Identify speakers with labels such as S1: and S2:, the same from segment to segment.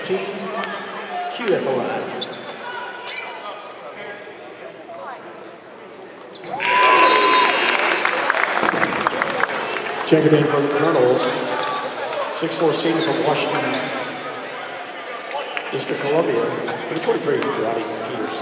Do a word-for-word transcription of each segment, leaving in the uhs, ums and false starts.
S1: sixteen, Q at the line. Checking in for the Colonels, six four senior from Washington, District of Columbia, number twenty-three, Roddy Peters.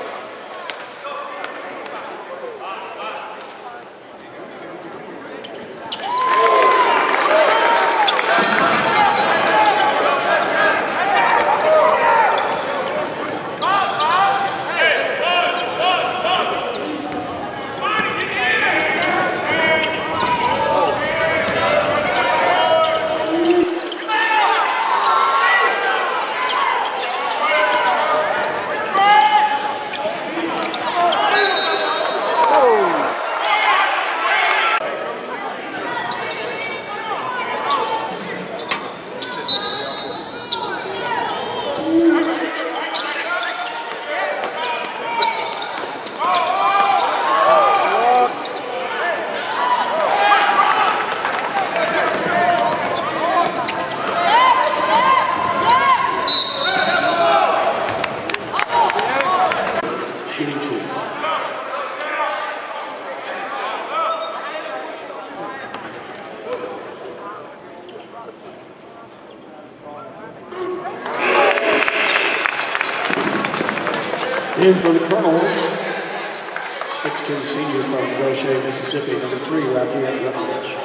S1: In for the Colonels, six two senior from Goshen, Mississippi, number three, Lafayette Rutledge.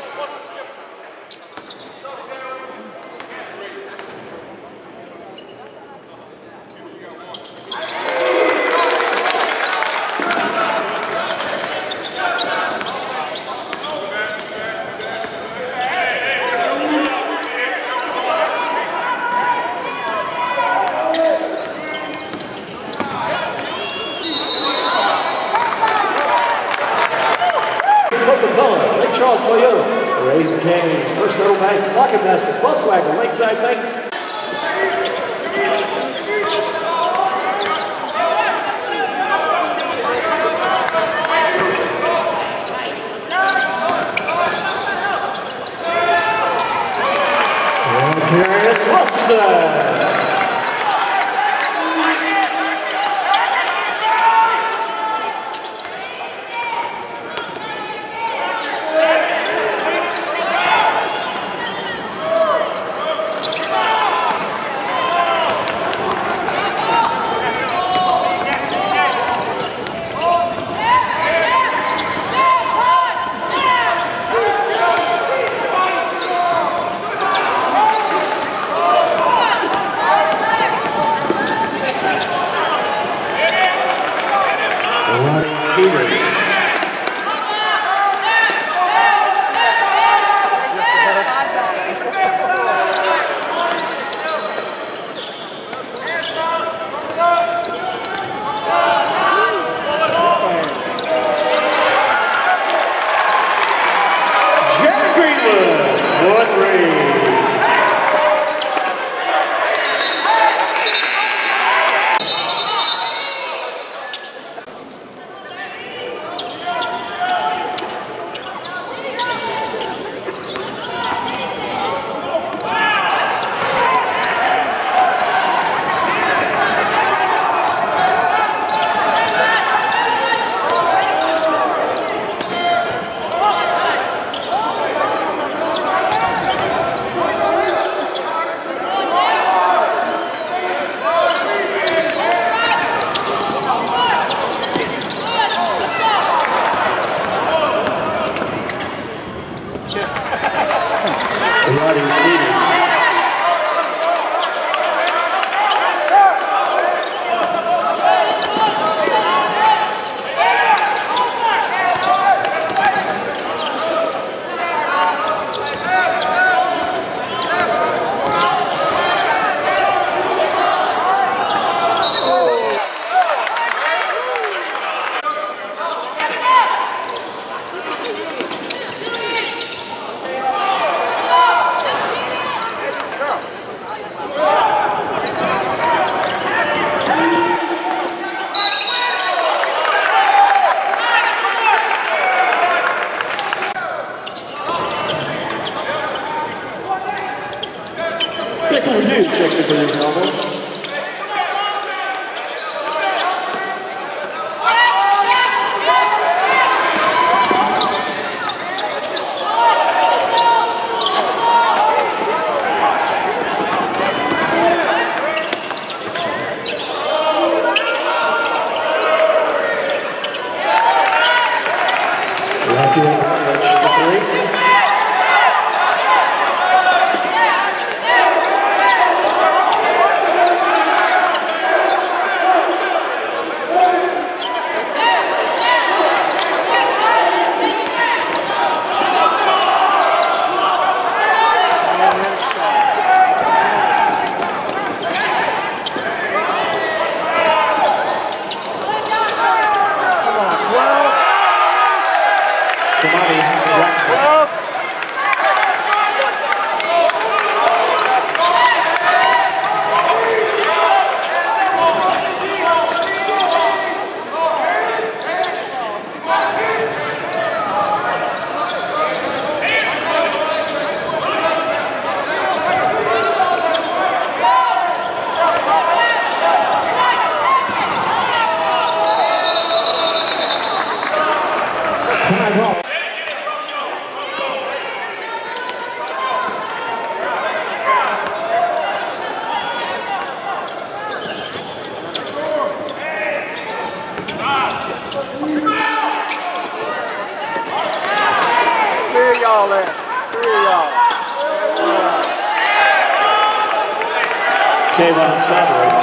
S1: Lake Charles Toyota, Raising Cane's, First Federal Bank, Rocket Basket, Volkswagen, Lakeside Bank. And Darius Wilson. Cowboys. Kayvon Sadler.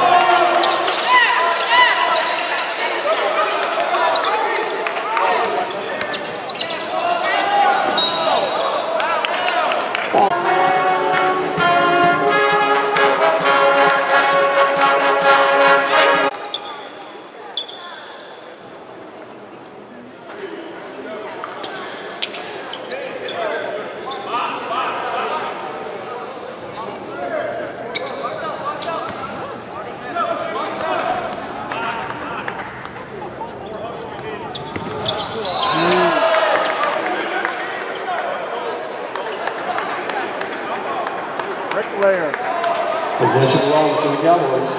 S1: Possession belongs to the Cowboys.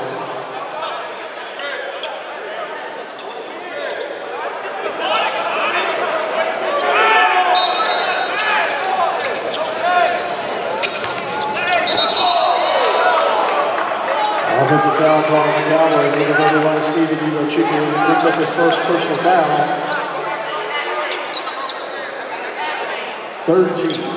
S1: Offensive foul call on the Cowboys. Leading everyone, Steven Ugochukwu picks up his first personal foul. Third team.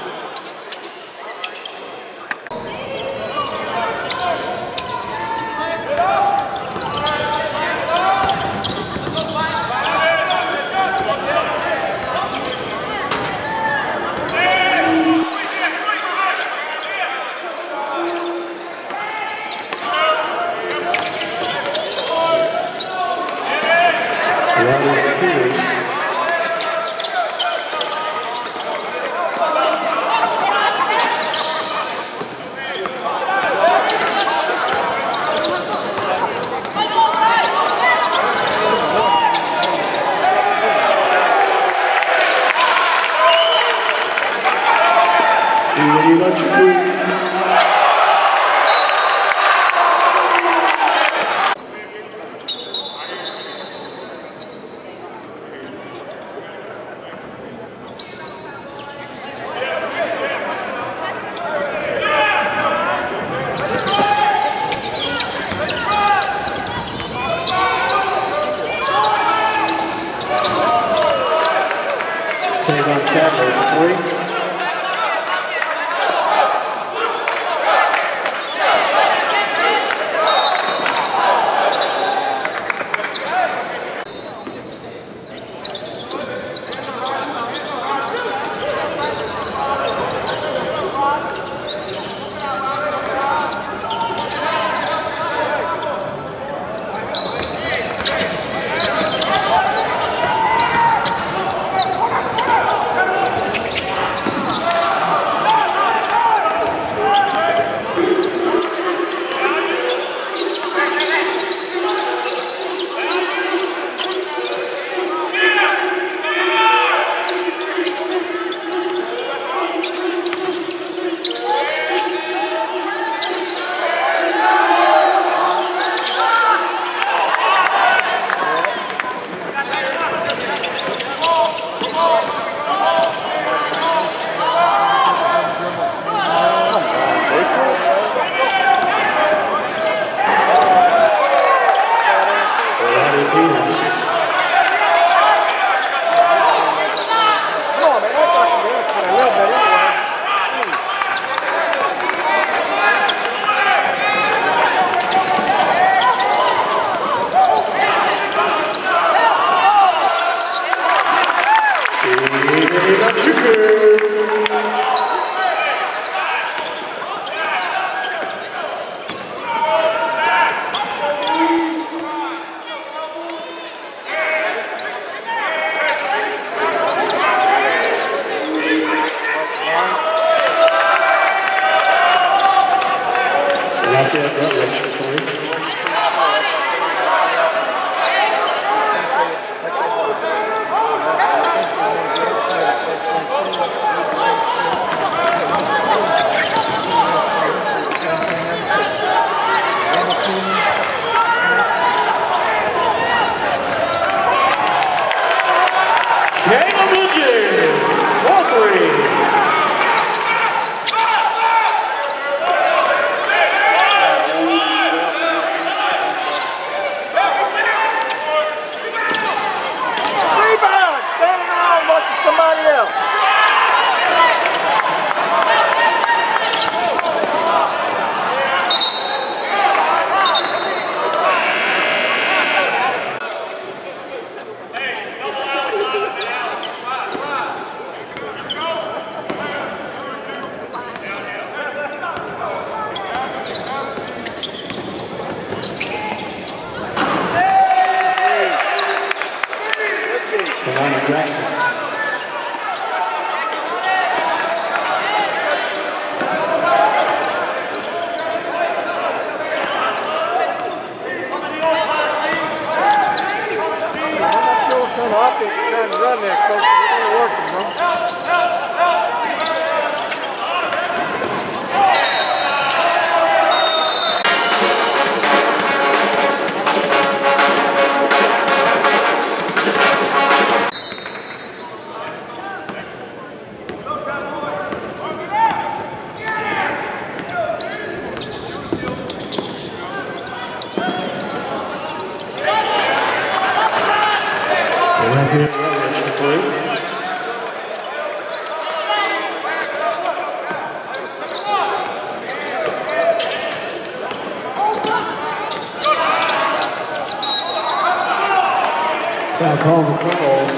S1: Kayvon Sadler for three. Rolich for three. Caleb Legend for three.
S2: Somebody else.
S1: Kalani Jackson.
S2: Offense trying to run there, coach. It ain't working, bro.
S1: Rolich for three. Foul call on the Colonels.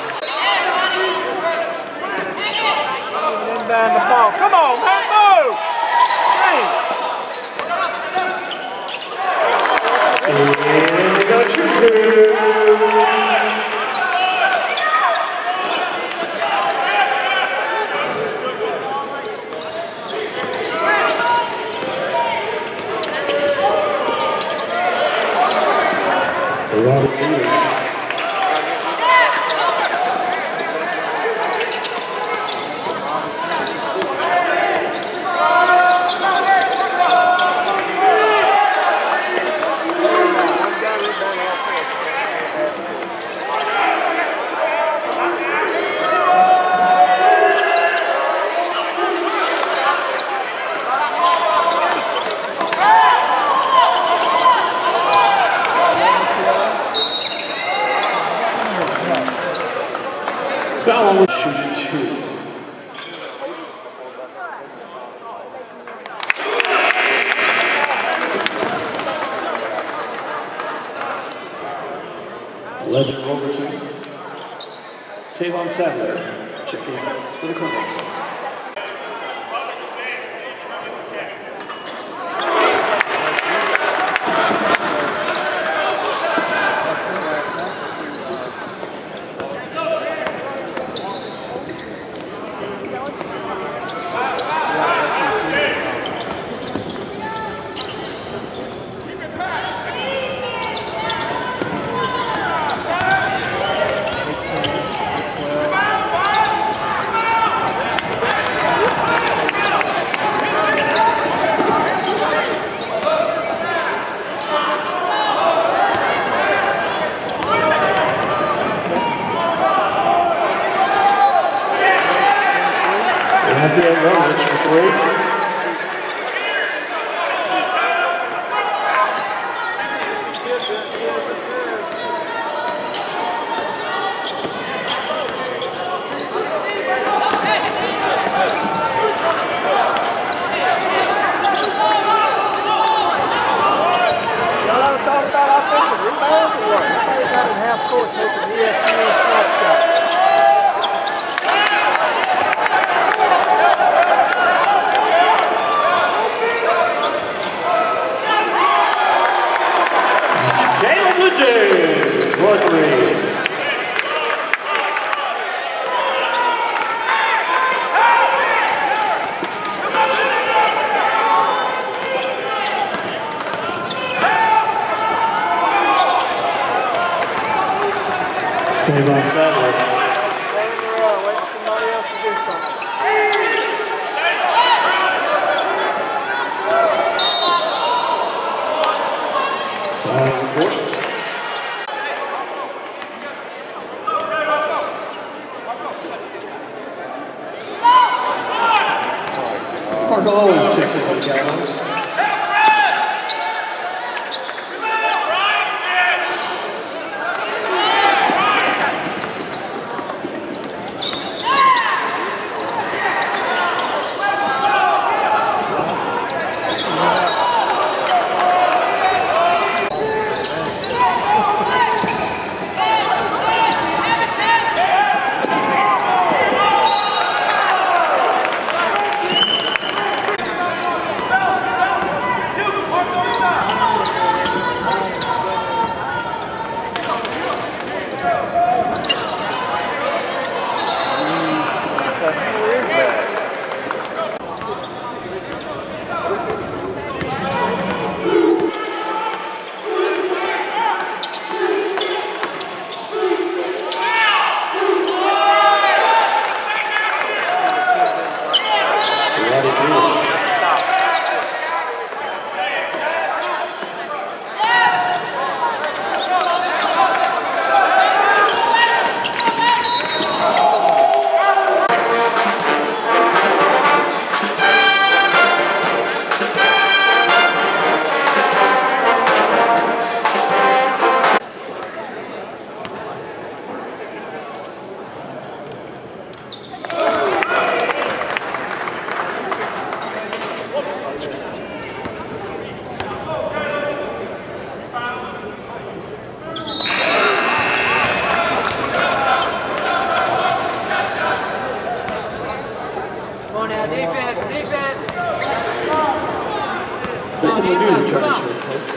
S2: Inbound the ball. Come on, man, move!
S1: And we got a two-two. Robert Peters. Foul was shooting two. Legend Overton. Tavon Savage checking for the Colonels. Lafayette Rolich for three. For three. Kayvon Sadler.
S2: Running around, waiting for somebody else to do something.
S1: Foul on the court. Mark Owens, six inches down. What can we do to try to show folks?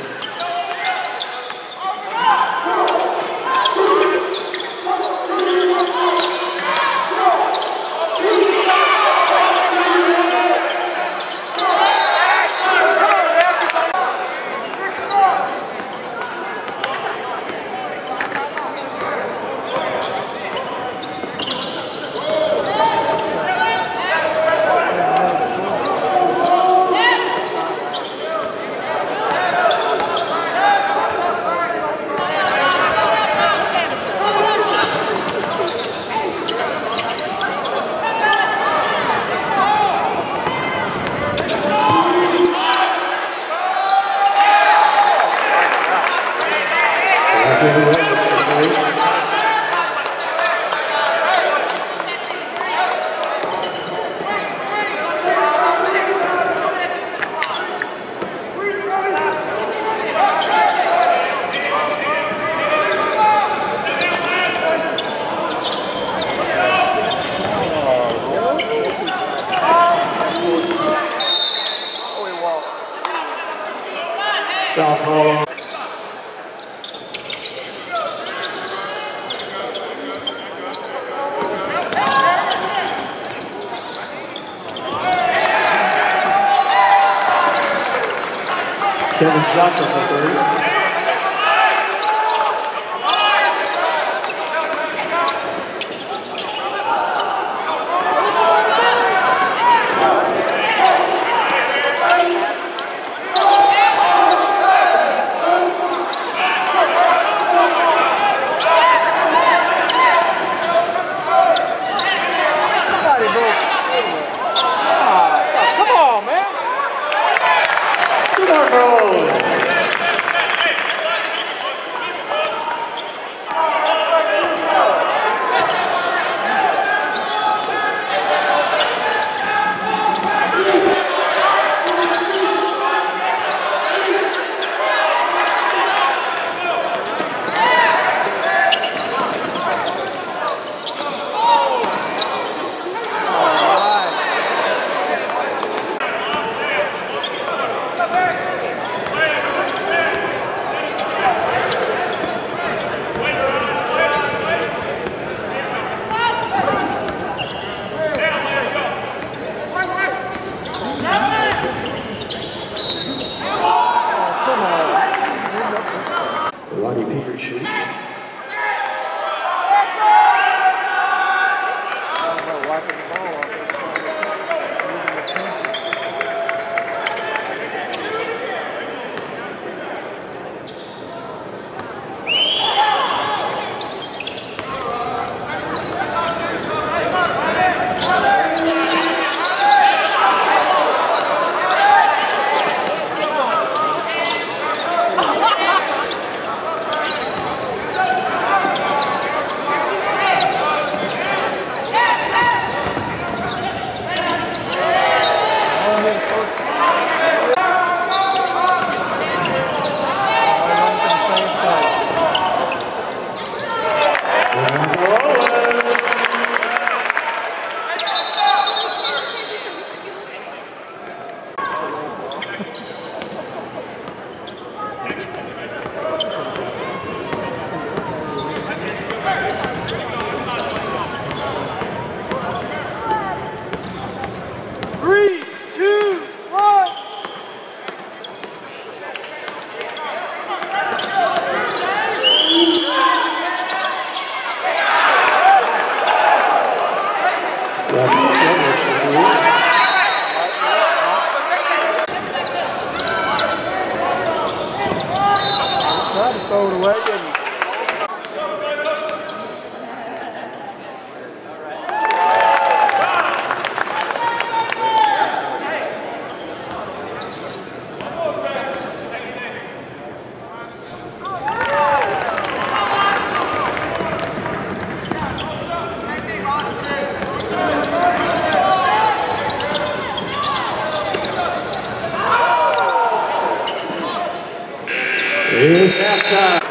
S1: Foul call. Kevin Johnson for three. Roddy Peters shooting.
S2: throw it away, didn't he?
S1: It's halftime.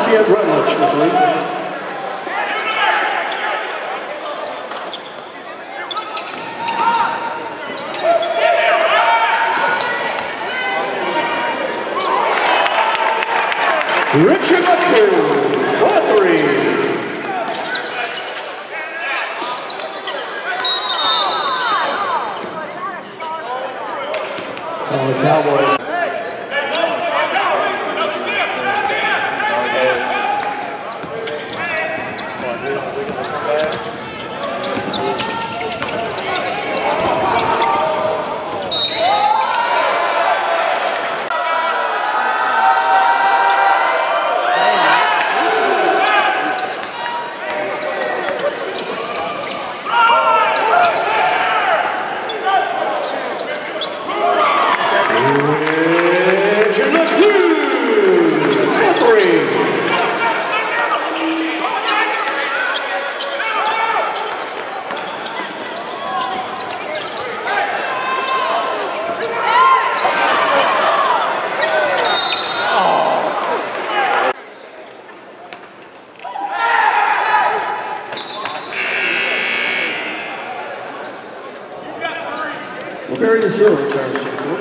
S1: Lafayette Rutledge for three. Richard McCoo for three. Oh, the Cowboys. Barry Hill returns to the court.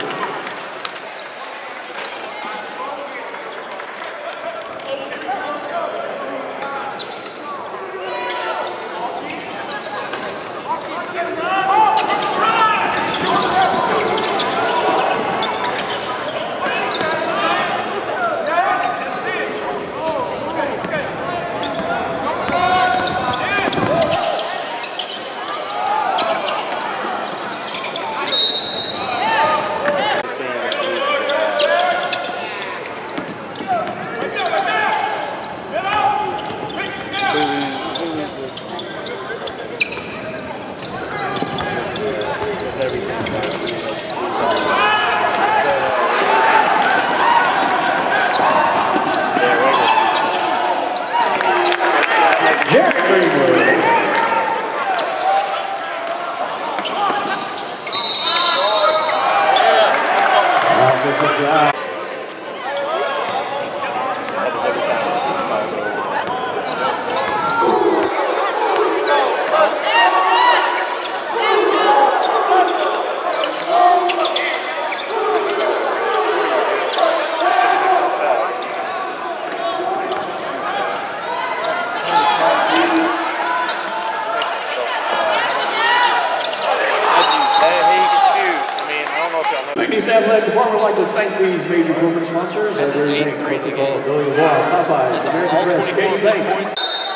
S1: Magnesia Athletic Department would like to thank these major corporate sponsors. As very thank Coca-Cola, Billy Law, Popeyes, American Press, Katie Bank.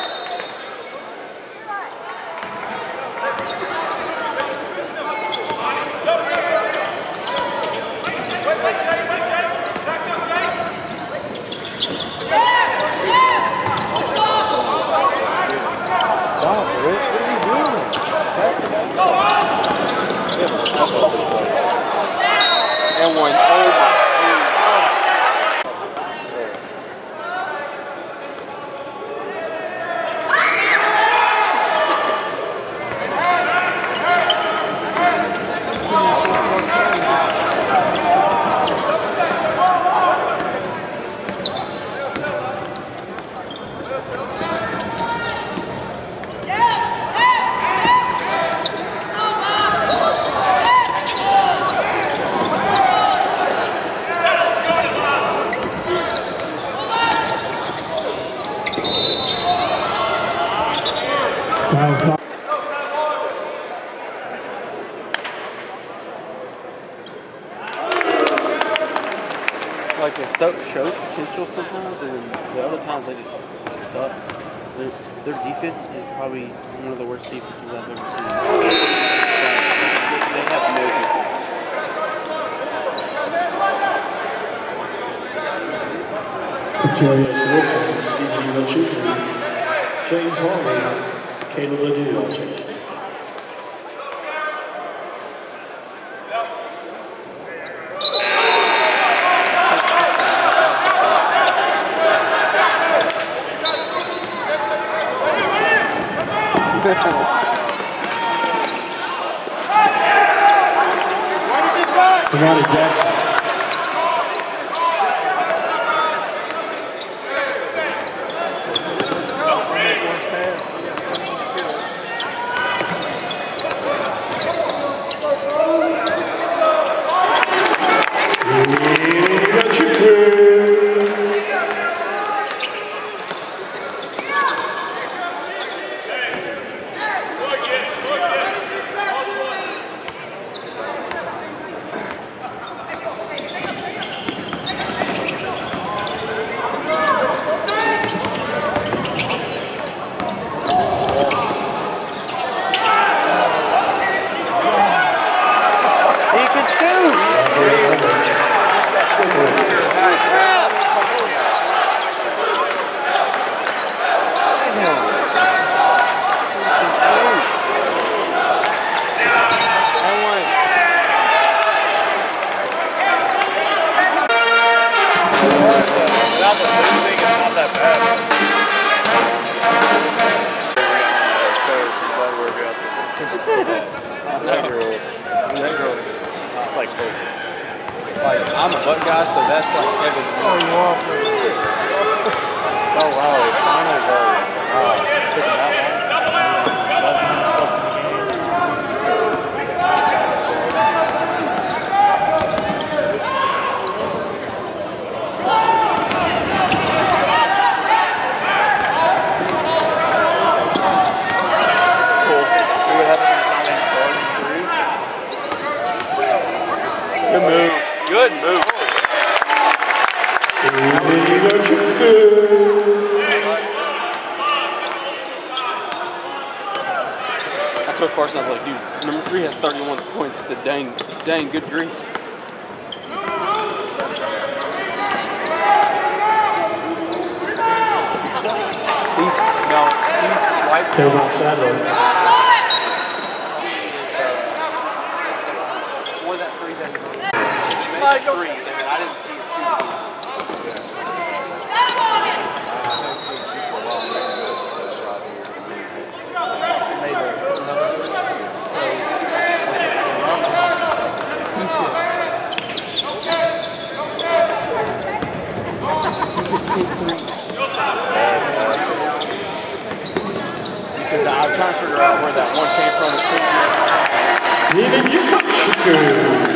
S2: Stop, Rick. What are you doing? Pass it out. And one. Oh my God.
S3: Like they so, show potential sometimes, and the other times they just they suck. Their, their defense is probably one of the worst defenses I've ever seen. They have no defense.
S1: Jarius Wilson, Stephen Rochuka, James Hawley, Caleb Ledoux. Kamani Jackson.
S4: That girl, that girl, it's like perfect. Like, I'm a butt guy, so that's like heaven.
S2: Oh, you are pretty.
S3: Oh wow, it finally goes. Wow, it took him that long. eleven minutes left in the game. Cool. See what happens in Good move.
S4: Good move.
S3: I told Carson, I was like, dude, number three has thirty-one points. I said, dang, dang, good grief. He's, no, he's right there.
S1: Tailbone sideline.
S3: Or that three that he made three, and then I didn't see it shoot. Made another three. Because I was trying to figure out where that one came from.
S1: Steven, you come true.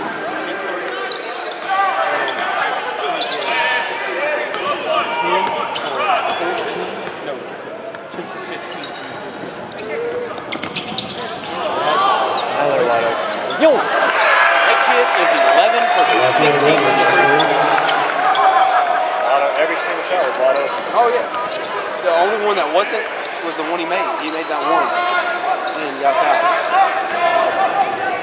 S3: Yo, that kid is eleven for sixteen.
S4: Every single shot was wide open.
S3: Oh yeah. The only one that wasn't was the one he made. He made that one. And got fouled.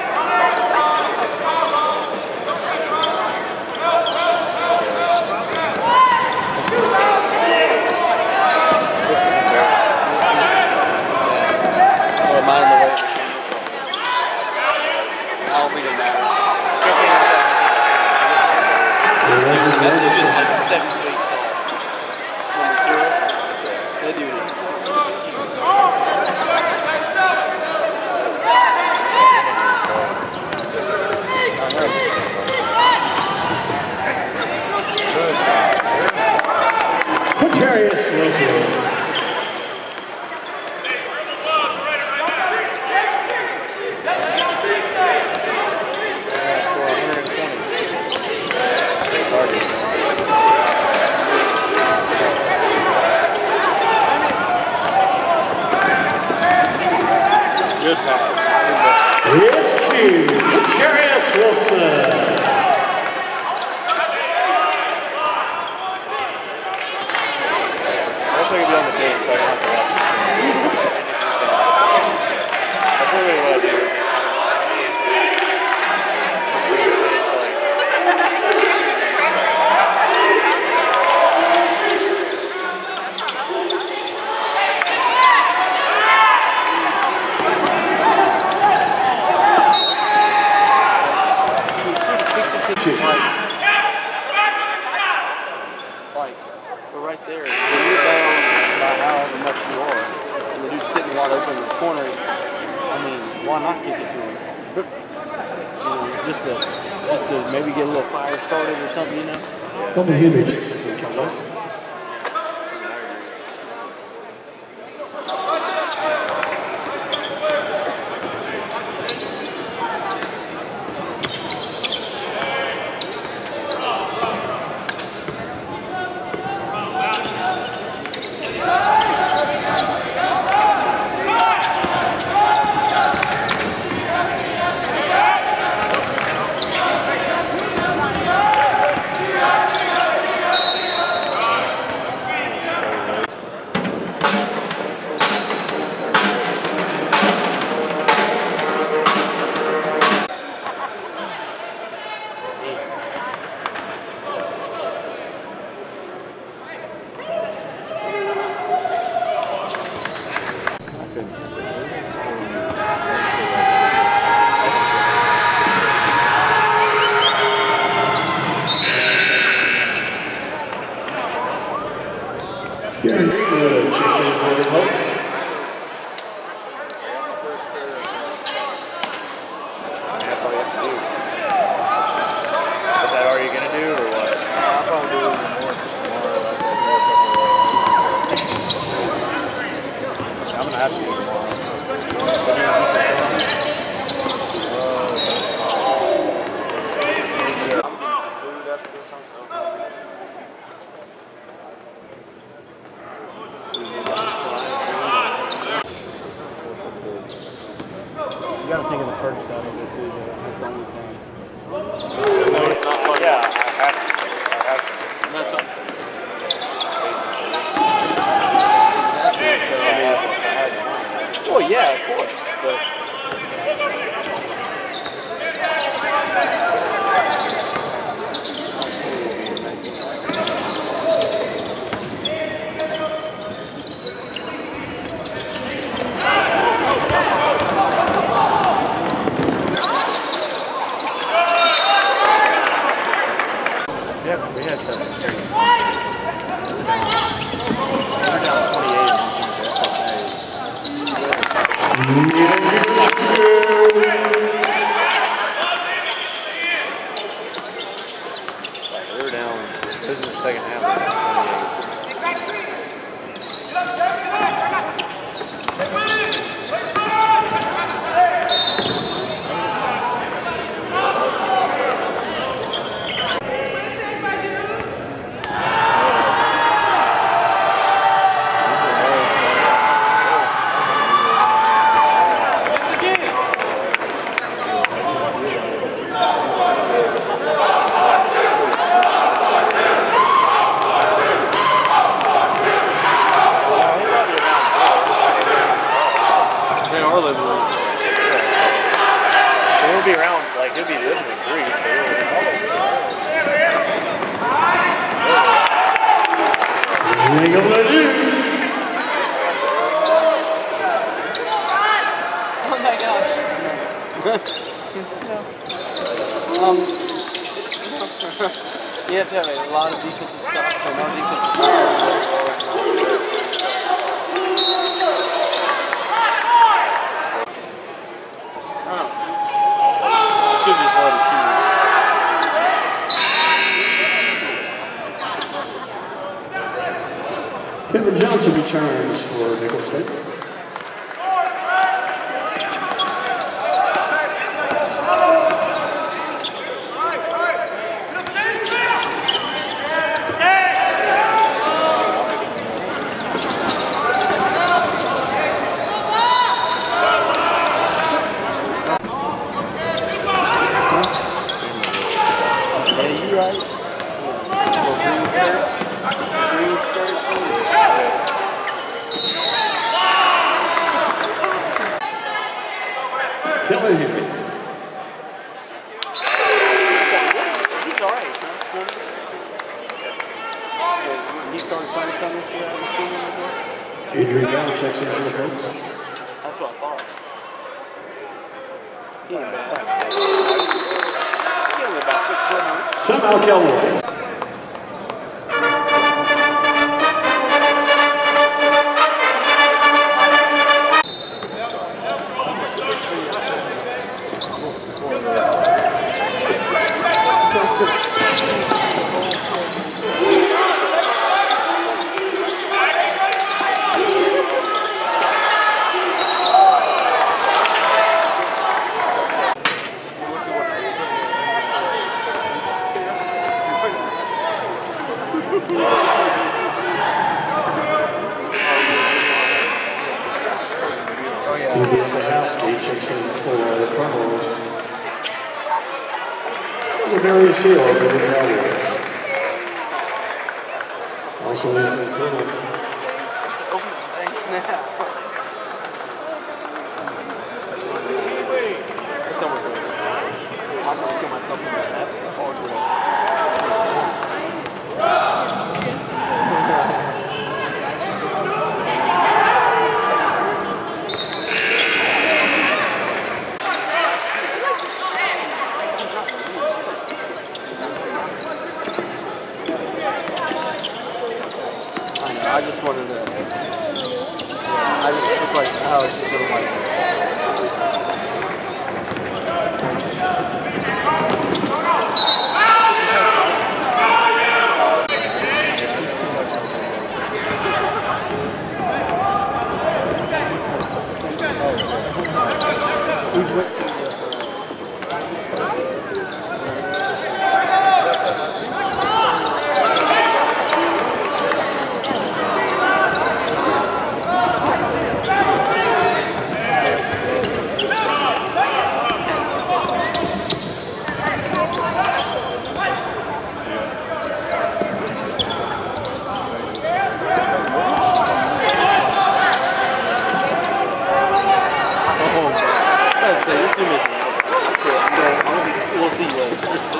S3: This is embarrassing. Well, am I in the way of the same? I don't think it matters. That dude is like seven feet tall. Number zero. That dude is.
S1: Quintarius Wilson.
S3: Good pass.
S1: It's Q. Quintarius Wilson.
S4: I wish I could be on the bench so I don't have to watch it. That's really what I do.
S3: Like, we're right there. When you're down by however much you are, and the dude's sitting wide open in the corner, I mean, why not kick it to him? You know, just to, just to maybe get a little fire started or something, you know?
S1: Double Henry checks in for Keller.
S3: got to think of the perk side of it too. Though. That's the only thing.
S4: No, it's not fun. Yeah, I have to. I have to.
S3: And that's not.
S4: So, I mean, I had to.
S3: Well, yeah, of course, but.
S4: Yeah, we had seven. We're down twenty-eight. We were down. This is the second half. We were down twenty-eight. He'll be around, like, he'll be living in Greece. So
S1: Ain't gonna do.
S3: Oh my gosh. um, you have to have a lot of defensive stops and no defensive stops.
S4: should just let him shoot.
S1: Kevin Johnson returns for Nicholls State. Kelly Henry.
S3: He's alright, huh? He started playing some this year, have you seen him again?
S1: Adrian Brown checks in for the Colts.
S3: That's what I thought. He ain't bad. He only about six foot, huh?
S1: Somehow Cowboys. Very seal for the Cowboys. Also in for the Colonel.
S3: Thanks now. It's almost good. I'm going to kill myself in the that's hard I just wanted to, yeah, I just was like, oh, it's just little like who's with about to say, you're too missing. Okay, I'm going, I'm gonna be, we'll see you later.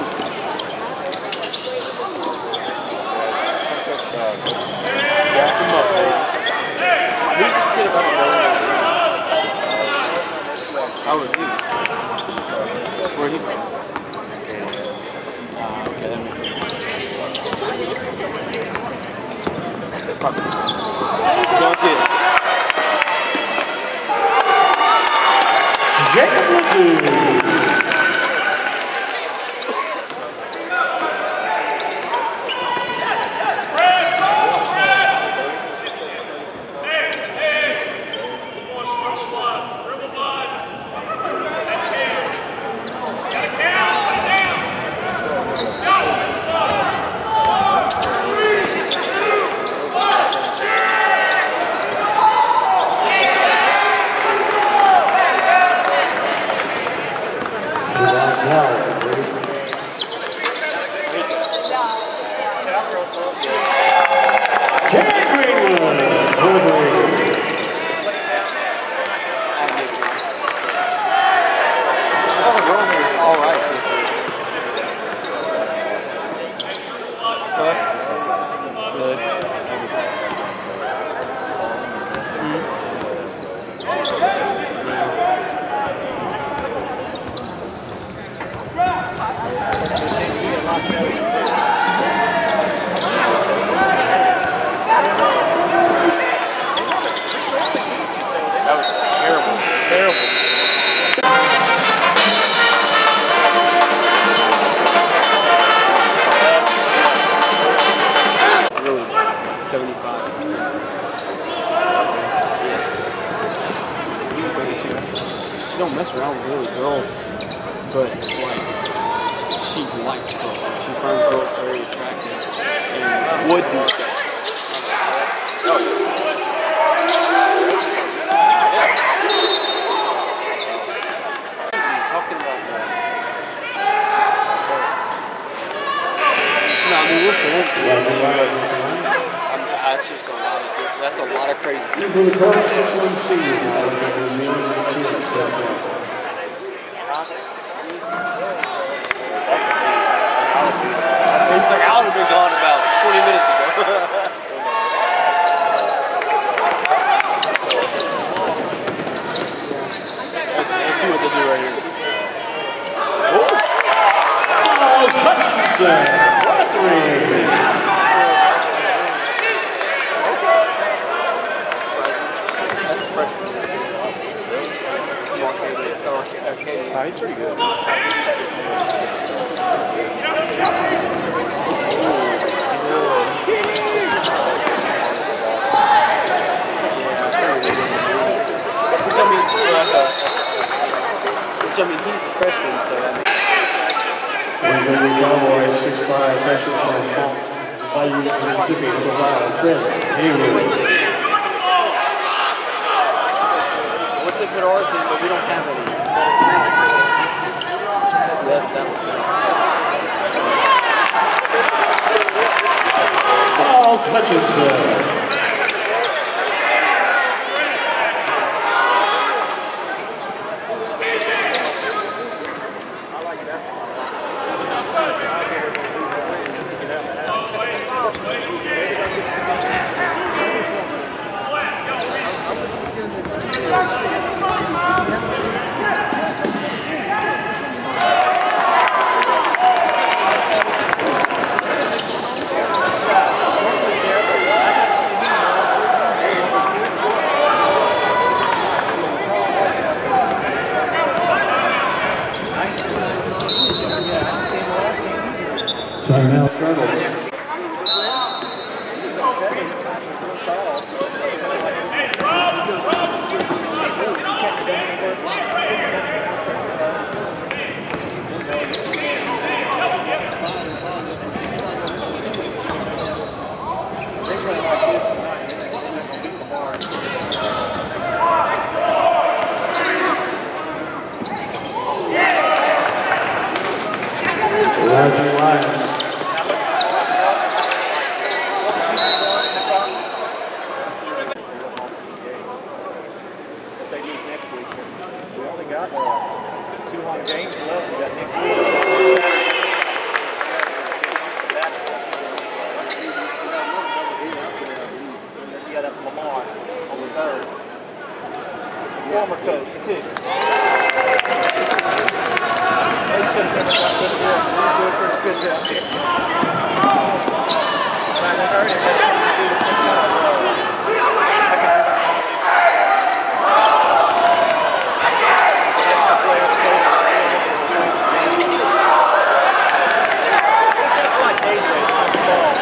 S3: Back him up, baby. Who's this kid about to go? How was he? Where'd he from? Ah, okay, that makes sense. Don't get it.
S1: Jacob Ledoux.
S3: Don't mess around with little girls, but like she likes girls. She finds girls very attractive and would do stuff. Oh. Talking about that. No, I mean we're friends. That's just a lot of good. That's a lot of crazy.
S1: Into the corner, six one senior now, New Zealand team.
S3: He's like, I would have been gone about twenty minutes ago. let's, let's see what they do right here.
S1: Oh! Miles Hutchinson, what a three!
S3: That's a freshman. Oh, he's pretty good. Which I mean, which I mean, he's a freshman, so I mean.
S1: Waverly Cowboys, six five, freshman from Bayou, Mississippi, number five, Fred Hayward.
S3: What's it for ours, but we don't have any. That, that was
S1: Miles Hutchinson. Timeout, Colonels. Roger Lyons.
S2: They use next week. We only got uh,
S4: two home games left. We got next week. Yeah, that's Lamar on the third. Former coach, too. They should have never got good deal. He's doing pretty good job here. When I heard it, I had to do the same kind of uh, I can do that. Extra players, coach. I like A J on the ball.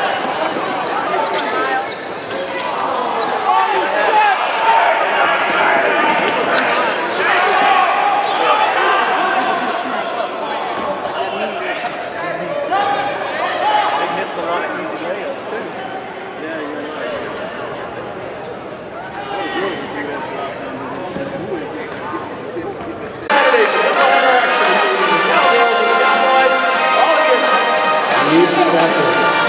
S1: Music Rapids.